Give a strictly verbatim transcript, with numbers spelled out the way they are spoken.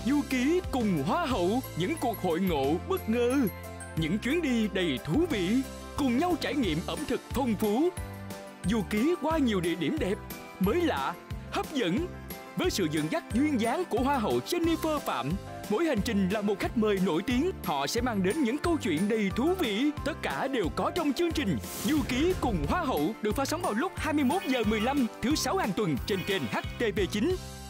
Du Ký cùng Hoa hậu, những cuộc hội ngộ bất ngờ, những chuyến đi đầy thú vị, cùng nhau trải nghiệm ẩm thực phong phú. Du Ký qua nhiều địa điểm đẹp, mới lạ, hấp dẫn. Với sự dẫn dắt duyên dáng của Hoa hậu Jennifer Phạm, mỗi hành trình là một khách mời nổi tiếng. Họ sẽ mang đến những câu chuyện đầy thú vị. Tất cả đều có trong chương trình Du Ký cùng Hoa hậu được phát sóng vào lúc hai mươi mốt giờ mười lăm thứ sáu hàng tuần trên kênh H T V chín.